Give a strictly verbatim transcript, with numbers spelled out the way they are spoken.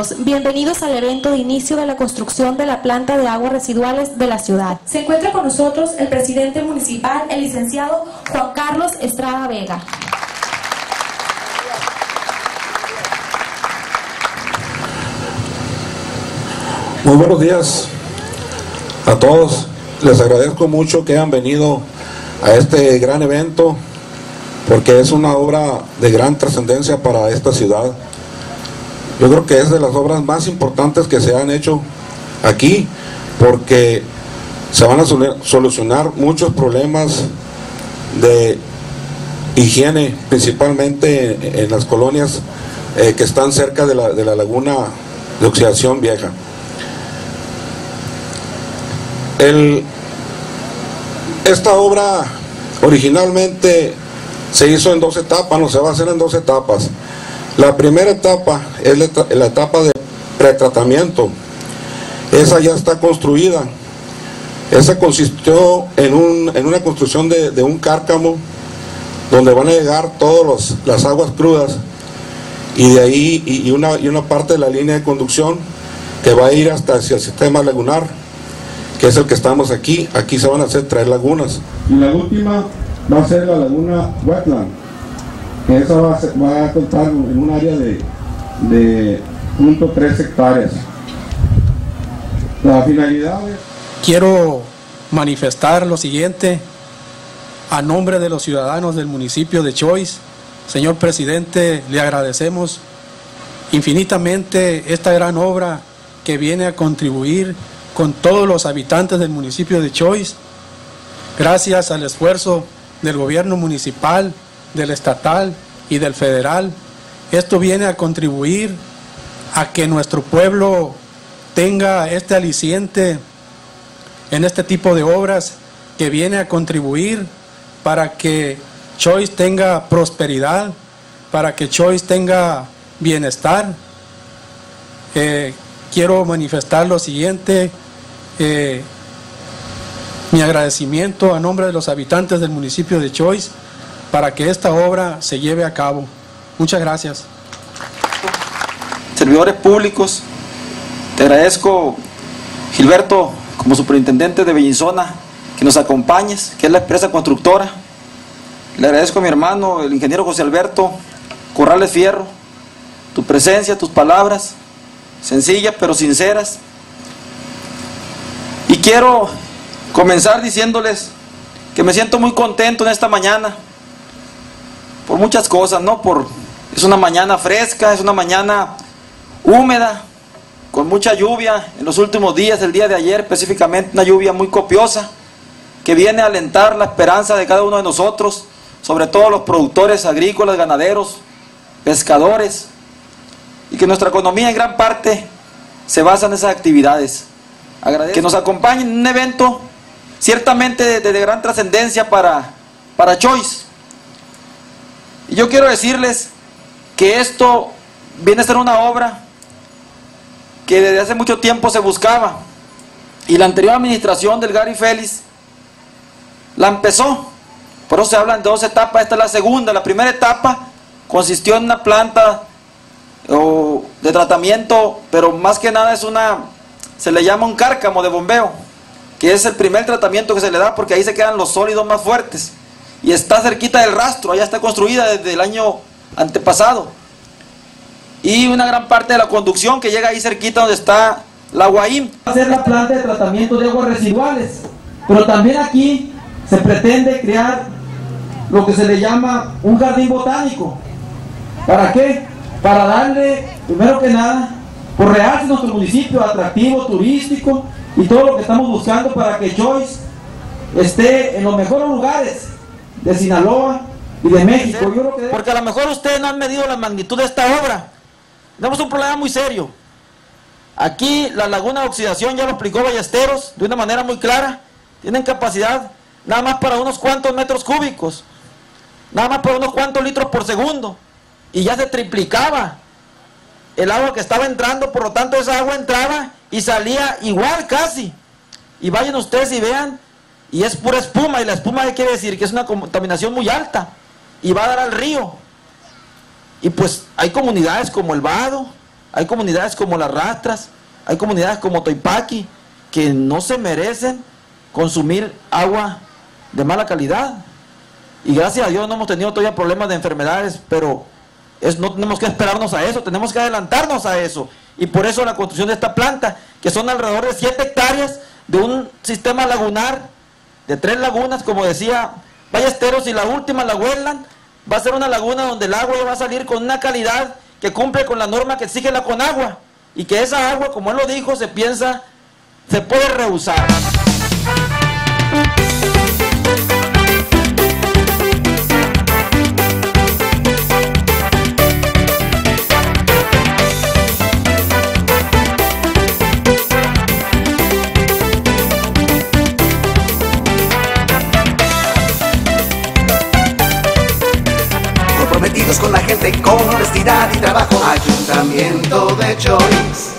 todos, bienvenidos al evento de inicio de la construcción de la planta de aguas residuales de la ciudad. Se encuentra con nosotros el presidente municipal, el licenciado Juan Carlos Estrada Vega. Muy buenos días a todos, les agradezco mucho que hayan venido a este gran evento porque es una obra de gran trascendencia para esta ciudad. Yo creo que es de las obras más importantes que se han hecho aquí, porque se van a solucionar muchos problemas de higiene, principalmente en las colonias eh, que están cerca de la, de la laguna de Oxidación Vieja. El, esta obra originalmente se hizo en dos etapas, no se va a hacer en dos etapas. La primera etapa es la etapa de pretratamiento. Esa ya está construida. Esa consistió en, un, en una construcción de, de un cárcamo donde van a llegar todas las aguas crudas y de ahí y, y, una, y una parte de la línea de conducción que va a ir hasta hacia el sistema lagunar, que es el que estamos aquí. Aquí se van a hacer tres lagunas. Y la última va a ser la laguna wetland. Esa va a, ser, va a contar en un área de, de punto tres hectáreas. La finalidad es... Quiero manifestar lo siguiente a nombre de los ciudadanos del municipio de Choix. Señor presidente, le agradecemos infinitamente esta gran obra que viene a contribuir con todos los habitantes del municipio de Choix. Gracias al esfuerzo del gobierno municipal, del estatal y del federal, esto viene a contribuir a que nuestro pueblo tenga este aliciente en este tipo de obras, que viene a contribuir para que Choix tenga prosperidad, para que Choix tenga bienestar. Eh, quiero manifestar lo siguiente, eh, mi agradecimiento a nombre de los habitantes del municipio de Choix para que esta obra se lleve a cabo. Muchas gracias. Servidores públicos, te agradezco, Gilberto, como superintendente de Bellinzona, que nos acompañes, que es la empresa constructora. Le agradezco a mi hermano, el ingeniero José Alberto Corrales Fierro, tu presencia, tus palabras, sencillas pero sinceras. Y quiero comenzar diciéndoles que me siento muy contento en esta mañana, por muchas cosas, ¿no? Por, es una mañana fresca, es una mañana húmeda, con mucha lluvia en los últimos días, el día de ayer específicamente, una lluvia muy copiosa, que viene a alentar la esperanza de cada uno de nosotros, sobre todo los productores agrícolas, ganaderos, pescadores, y que nuestra economía en gran parte se basa en esas actividades. Agradezco que nos acompañen en un evento ciertamente de, de, de gran trascendencia para, para Choix. Y yo quiero decirles que esto viene a ser una obra que desde hace mucho tiempo se buscaba, y la anterior administración del Gary Félix la empezó. Por eso se hablan de dos etapas, esta es la segunda. La primera etapa consistió en una planta o, de tratamiento, pero más que nada es una, se le llama un cárcamo de bombeo, que es el primer tratamiento que se le da porque ahí se quedan los sólidos más fuertes. Y está cerquita del rastro, allá está construida desde el año antepasado. Y una gran parte de la conducción que llega ahí cerquita donde está la Guaim. Va a ser la planta de tratamiento de aguas residuales, pero también aquí se pretende crear lo que se le llama un jardín botánico. ¿Para qué? Para darle, primero que nada, por realce nuestro municipio atractivo, turístico, y todo lo que estamos buscando para que Choix esté en los mejores lugares de Sinaloa y de México. Yo creo que... Porque a lo mejor ustedes no han medido la magnitud de esta obra. Tenemos un problema muy serio. Aquí la laguna de oxidación, ya lo explicó Ballesteros de una manera muy clara, tienen capacidad nada más para unos cuantos metros cúbicos, nada más para unos cuantos litros por segundo, y ya se triplicaba el agua que estaba entrando. Por lo tanto esa agua entraba y salía igual casi, y vayan ustedes y vean, y es pura espuma. Y la espuma, ¿qué quiere decir? Que es una contaminación muy alta y va a dar al río. Y pues hay comunidades como El Vado, Hay comunidades como Las Rastras, hay comunidades como Toipaqui, que no se merecen consumir agua de mala calidad. Y gracias a Dios no hemos tenido todavía problemas de enfermedades, pero es, no tenemos que esperarnos a eso, tenemos que adelantarnos a eso. Y por eso la construcción de esta planta, que son alrededor de siete hectáreas de un sistema lagunar, de tres lagunas, como decía Ballesteros, y la última, la Wetland, va a ser una laguna donde el agua va a salir con una calidad que cumple con la norma que exige la Conagua, y que esa agua, como él lo dijo, se piensa, se puede reusar. Comprometidos con la gente, con honestidad y trabajo. Ayuntamiento de Choice.